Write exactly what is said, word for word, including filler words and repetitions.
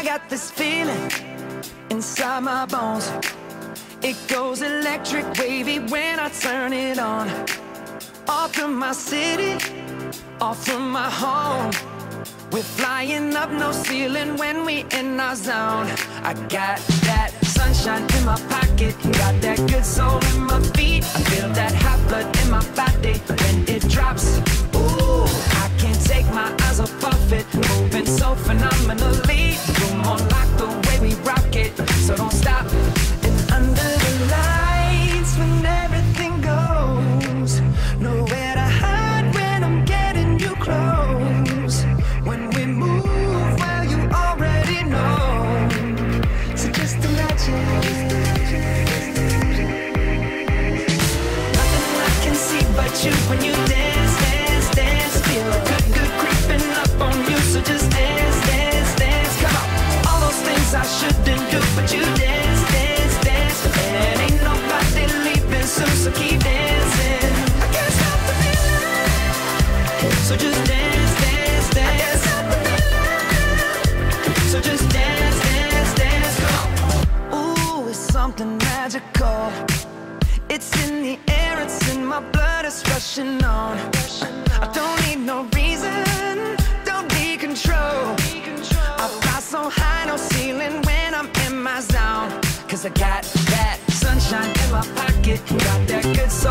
got this feeling inside my bones. It goes electric wavy when I turn it on. Off from my city, off from my home. We're flying up, no ceiling when we in our zone. I got that sunshine in my pocket, got that good soul in my feet. I feel that hot blood in my body when it drops. Ooh, I can't take my eyes off it, moving so phenomenally. Room on lock the way we rock it, so don't stop. And under the lights when everything goes, nowhere to hide when I'm getting you close. When we move, well, you already know. So just imagine. Nothing I can see but you when you dance, dance, dance. Feel good, good creeping up on you. So just dance, dance, dance. Come on. All those things I shouldn't do, but you dance, dance, dance. And ain't nobody leaving soon, so keep dancing. I can't stop the feeling. So just dance, dance, dance. So just dance, dance, dance, come on. Ooh, it's something magical. It's in the air, it's in my blood, it's rushing on. I don't need no reason, don't need control. I fly so high, no ceiling when I'm in my zone. Cause I got that sunshine in my pocket, got that good soul